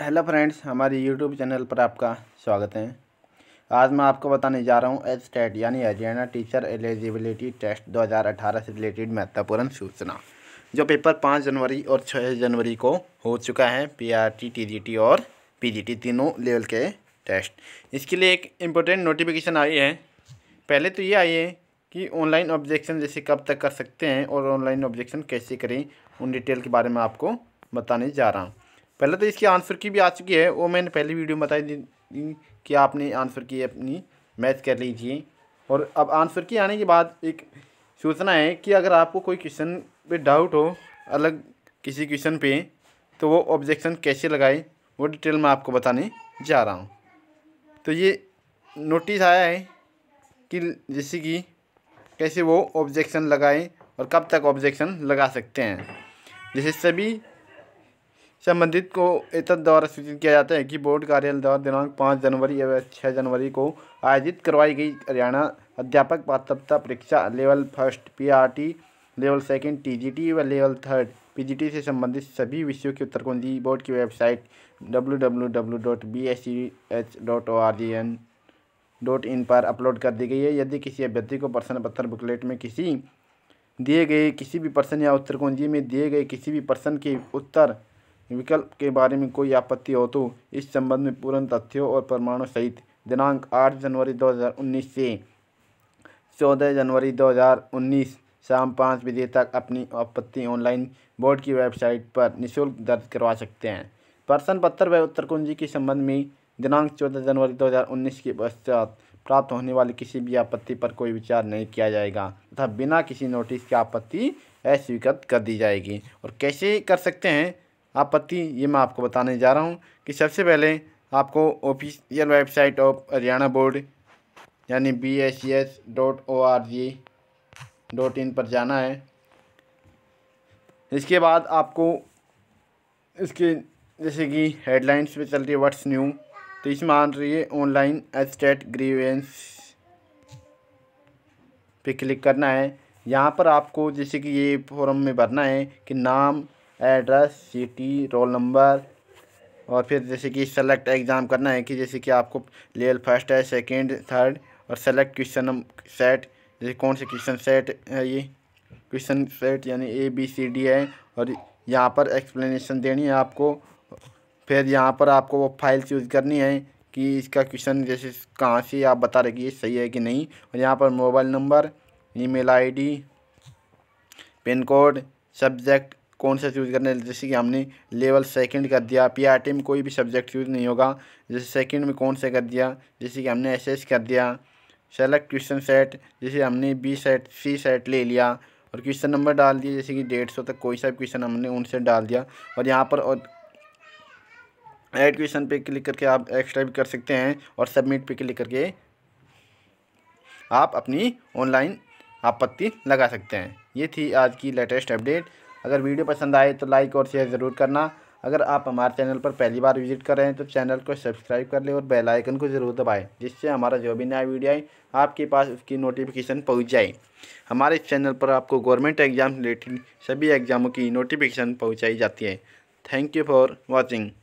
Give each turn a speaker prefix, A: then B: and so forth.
A: Hello friends, हमारे YouTube channel पर आपका स्वागत है। आज मैं आपको बताने जा रहा हूँ एचटेट यानी हरियाणा टीचर एलिजिबिलिटी टेस्ट 2018 से रिलेटेड महत्वपूर्ण सूचना, जो पेपर 5 जनवरी और 6 जनवरी को हो चुका है। पीआरटी, टीजीटी और पीजीटी तीनों लेवल के टेस्ट। इसके लिए एक इम्पोर्टेंट नोटिफिकेशन आई है। पहले तो ये आई है कि ऑनलाइन ऑब्जेक्शन जैसे कब तक कर सकते हैं और ऑनलाइन ऑब्जेक्शन कैसे करें, उन डिटेल के बारे में आपको बताने जा रहा हूँ। पहले तो इसकी आंसर की भी आ चुकी है, वो मैंने पहली वीडियो में बताई दी कि आपने आंसर की अपनी मैच कर लीजिए। और अब आंसर की आने के बाद एक सूचना है कि अगर आपको कोई क्वेश्चन पे डाउट हो, अलग किसी क्वेश्चन पे, तो वो ऑब्जेक्शन कैसे लगाए वो डिटेल में आपको बताने जा रहा हूँ। तो ये नोटिस आया है कि जैसे कि कैसे वो ऑब्जेक्शन लगाएं और कब तक ऑब्जेक्शन लगा सकते हैं। जैसे सभी संबंधित को एतद द्वारा सूचित किया जाता है कि बोर्ड कार्यालय द्वारा दिनांक 5 जनवरी एवं 6 जनवरी को आयोजित करवाई गई हरियाणा अध्यापक पात्रता परीक्षा level first PRT, level second TGT व लेवल थर्ड पीजीटी से संबंधित सभी विषयों की उत्तरकुंजी बोर्ड की वेबसाइट www.bsc.orgn.in पर अपलोड कर दी गई है। यदि किसी अभ्यर्थी को प्रश्न पत्र बुकलेट में किसी दिए गए किसी भी प्रश्न या उत्तरकुंजी में दिए गए किसी भी प्रश्न के उत्तर विकल्प के बारे में कोई आपत्ति हो तो इस संबंध में पूर्ण तथ्यों और प्रमाणों सहित दिनांक 8 जनवरी 2019 से 14 जनवरी 2019 शाम 5 बजे तक अपनी आपत्ति ऑनलाइन बोर्ड की वेबसाइट पर निःशुल्क दर्ज करवा सकते हैं। प्रश्न पत्र व उत्तरकुंजी के संबंध में दिनांक 14 जनवरी 2019 के पश्चात प्राप्त होने वाली किसी भी आपत्ति पर कोई विचार नहीं किया जाएगा तथा बिना किसी नोटिस की आपत्ति अस्वीकृत कर दी जाएगी। और कैसे कर सकते हैं आपत्ति, ये मैं आपको बताने जा रहा हूँ कि सबसे पहले आपको official website of Haryana board यानी bscs.org.in पर जाना है। इसके बाद आपको इसके जैसे कि हेडलाइंस पे चल रही है व्हाट्स न्यू, तो इसमें आ रही है ऑनलाइन एचटेट ग्रीवेंस पे क्लिक करना है। यहाँ पर आपको जैसे कि ये फॉर्म में भरना है कि नाम, एड्रेस, सिटी, रोल नंबर, और फिर जैसे कि सेलेक्ट एग्ज़ाम करना है कि जैसे कि आपको लेवल फर्स्ट है, सेकंड, थर्ड, और सेलेक्ट क्वेश्चन सेट, जैसे कौन से क्वेश्चन सेट है। ये क्वेश्चन सेट यानी ABCD है। और यहाँ पर एक्सप्लेनेशन देनी है आपको। फिर यहाँ पर आपको वो फाइल चूज़ करनी है कि इसका क्वेश्चन जैसे कहाँ से आप बता रहे कि ये सही है कि नहीं। और यहाँ पर mobile number, email ID, pin code, subject कौन सा चूज़ करना है। जैसे कि हमने लेवल सेकंड कर दिया, पीआरटी में कोई भी सब्जेक्ट चूज़ नहीं होगा। जैसे सेकंड में कौन सा कर दिया, जैसे कि हमने एसएस कर दिया। सेलेक्ट क्वेश्चन सेट, जैसे हमने बी सेट, सी सेट ले लिया और क्वेश्चन नंबर डाल दिया, जैसे कि 150 तक कोई सा क्वेश्चन हमने उनसे डाल दिया। और यहाँ पर और ऐड क्वेश्चन पे क्लिक करके आप एक्स्ट्रा भी कर सकते हैं और सबमिट पे क्लिक करके आप अपनी ऑनलाइन आपत्ति लगा सकते हैं। ये थी आज की लेटेस्ट अपडेट। अगर वीडियो पसंद आए तो लाइक और शेयर ज़रूर करना। अगर आप हमारे चैनल पर पहली बार विजिट कर रहे हैं तो चैनल को सब्सक्राइब कर लें और बेल आइकन को ज़रूर दबाएं, जिससे हमारा जो भी नया वीडियो आए आपके पास उसकी नोटिफिकेशन पहुंच जाए। हमारे चैनल पर आपको गवर्नमेंट एग्जाम रिलेटेड सभी एग्जामों की नोटिफिकेशन पहुँचाई जाती है। Thank you for watching.